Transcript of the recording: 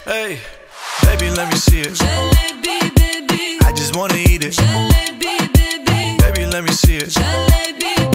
Hey, baby, let me see it. Jalebi, baby. I just wanna eat it.